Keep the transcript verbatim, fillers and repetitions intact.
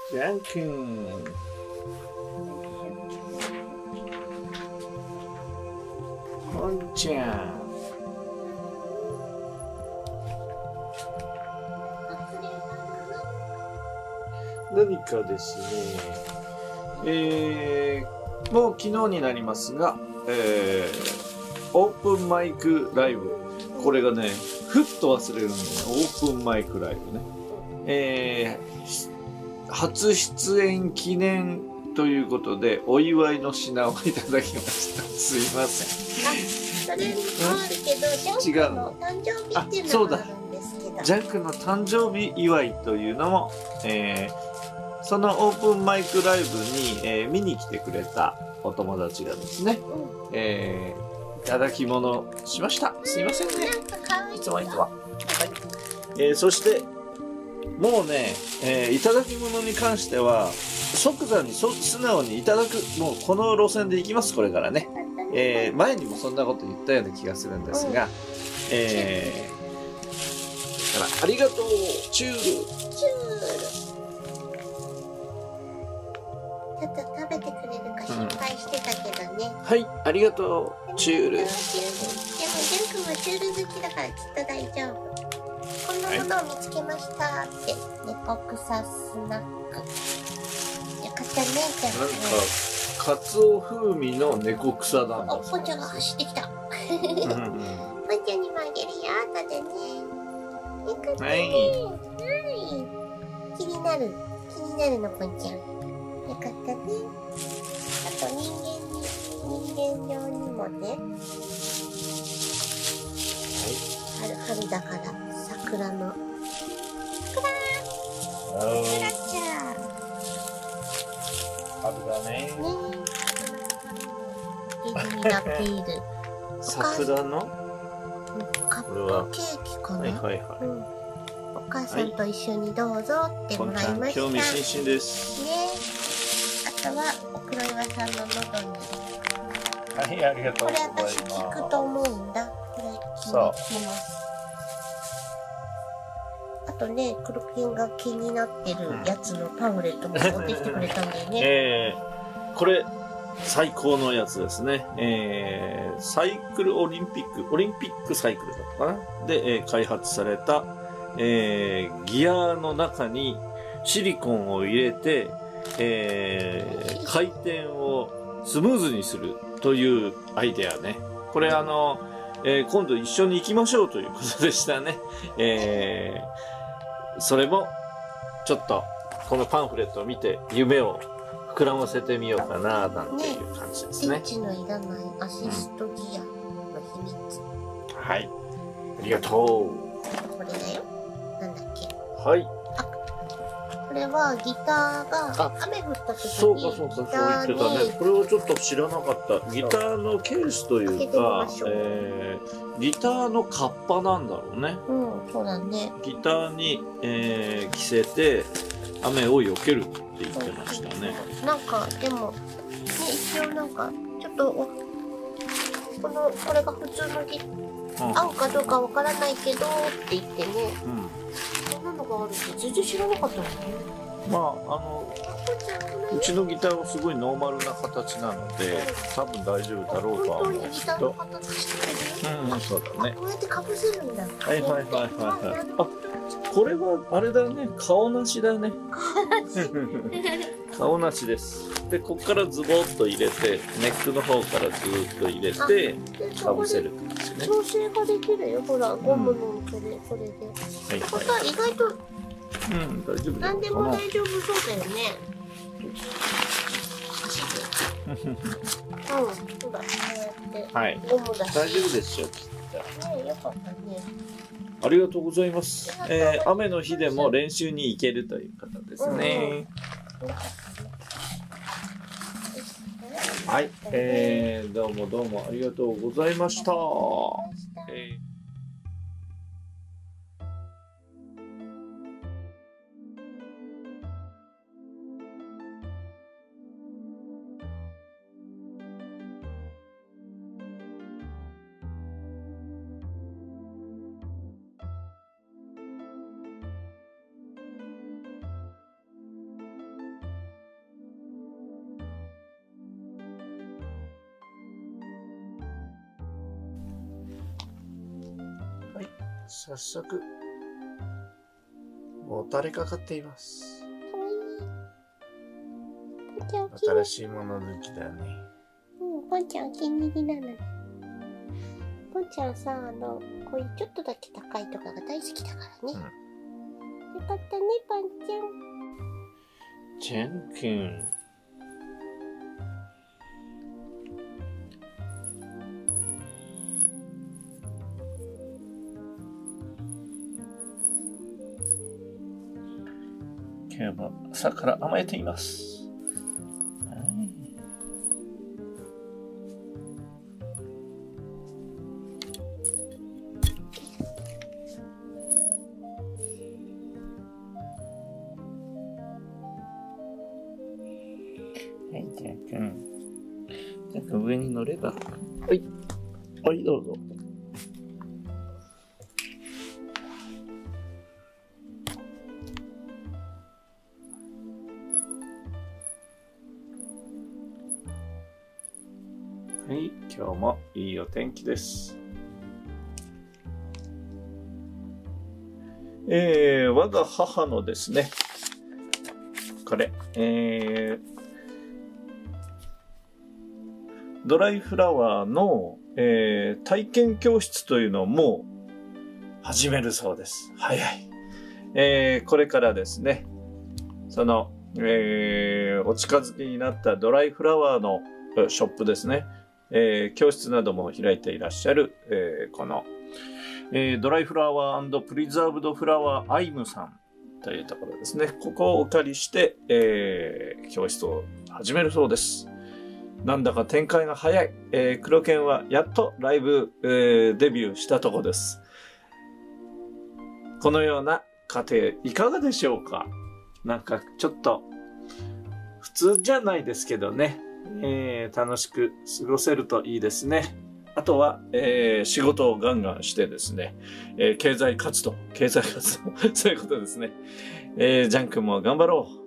ジャン君。こんちゃん。何かですね、えー、もう昨日になりますが、えー、オープンマイクライブ。これがね、ふっと忘れるんだよね。オープンマイクライブね。えー、初出演記念ということで、お祝いの品をいただきました。すいません。 あ、それもあるけど、ジャンクの誕生日っていうのがあるんですけど。 ジャンクの誕生日祝いというのも、えー、そのオープンマイクライブに、えー、見に来てくれたお友達がですね、うん、えー、いただき物しました。すいませんね。いつもいつも。はい。えー、そして、もうね、えー、いただき物に関しては、即座にそ素直にいただく、もうこの路線で行きます、これからね。えー、前にもそんなこと言ったような気がするんですが、うん、えー、だから、ありがとう、チュール。チュール。 ちょっと食べてくれるか心配してたけどね。 うん、はい、ありがとう、チュール。でも、ジャン君はチュール好きだからきっと大丈夫。こんなものを見つけましたって、猫草スナック。よかったね、じゃん。 なんか、カツオ風味の猫草なんだ。 お、ポンちゃんが走ってきた。ポンちゃんにもあげるよ、後でね。よかったね。はい。気になる。気になるの、ポンちゃん。よかったね。あと、人間に、人間用にもね。はい。春、春だから、桜の。桜桜ちゃん。 春だね。ね。 絵になっている。 桜のカップケーキかな。 はいはいはい。うん、 お母さんと一緒にどうぞってもらいました。 興味津々です。 ね。あとはお黒岩さんの喉に。 はい、ありがとうございます。 これ私聞くと思うんだ。これ気に入ってます。あとね、黒金が気になってるやつのパンフレットも持ってきてくれたんだよね。 えー、これ、最高のやつですね。えー、サイクルオリンピック、オリンピックサイクルだったかなで、えー、開発された、えー、ギアの中にシリコンを入れて、えー、回転をスムーズにするというアイデアね。これあの、えー、今度一緒に行きましょうということでしたね。えー、それも、ちょっと、このパンフレットを見て、夢を膨らませてみようかな、なんていう感じですね。 スイッチのいらないアシストギアの秘密。 うん、はい。ありがとう。 これだよ。なんだっけ。 はい。 あ、これはギターが雨降った時にそうかそうか、そう言ってたね。これをちょっと知らなかった。ギターのケースというか、えー、ギターのカッパなんだろうね。 うん、そうだね。 ギターに、えー、着せて雨を避けるって言ってましたね。 なんかでも、ね、一応なんかちょっとこのこれが普通のギ、うん、合うかどうかわからないけどって言ってね。うん。そんなのがあるって全然知らなかったのね。 まああのうちのギターはすごいノーマルな形なので、多分大丈夫だろうとは思うんですけど。 本当にギターの形してる。 うん、そうだね。 こうやって被せるんだ。 はいはいはいはいはい。あ、これはあれだね、顔なしだね。顔なしです。で、ここからズボッと入れて、ネックの方からずーっと入れて、被せるんですね。 調整ができるよ、ほら、ゴムのそれ、それで。はいはい。意外と、 うん、大丈夫。 何でも大丈夫そうだよね。うん、そうだ、こうやって。はい。ゴムだし。 大丈夫ですよ、きっと。ね、よかったね。 ありがとうございます。えー、雨の日でも練習に行けるという方ですね。うんうん、はい、えー、どうもどうもありがとうございました。えー早速、もたれかかっています。 かわいい。ポンちゃんお気に入新しいもの抜きだね。 うん、ポンちゃんお気に入りなのね。ポンちゃんさ、あの、こういうちょっとだけ高いとかが大好きだからね。うん、よかったね、ポンちゃん。 チェン君。今日も朝から甘えています。はい、じゃあくん。じゃあくん上に乗れば。はい。はい、どうぞ。はい、今日もいいお天気です。えー、我が母のですね、これ、えー、ドライフラワーの、えー、体験教室というのをもう始めるそうです。早い。えー、これからですね、その、えー、お近づきになったドライフラワーのショップですね。えー、教室なども開いていらっしゃる、えー、この、えー、ドライフラワー&プリザーブドフラワーアイムさんというところですね。ここをお借りして、えー、教室を始めるそうです。なんだか展開が早い。えー、黒犬はやっとライブ、えー、デビューしたとこです。このような家庭いかがでしょうか？なんかちょっと普通じゃないですけどね。えー、楽しく過ごせるといいですね。あとは、えー、仕事をガンガンしてですね、えー、経済活動、経済活動、そういうことですね。えー、ジャン君も頑張ろう。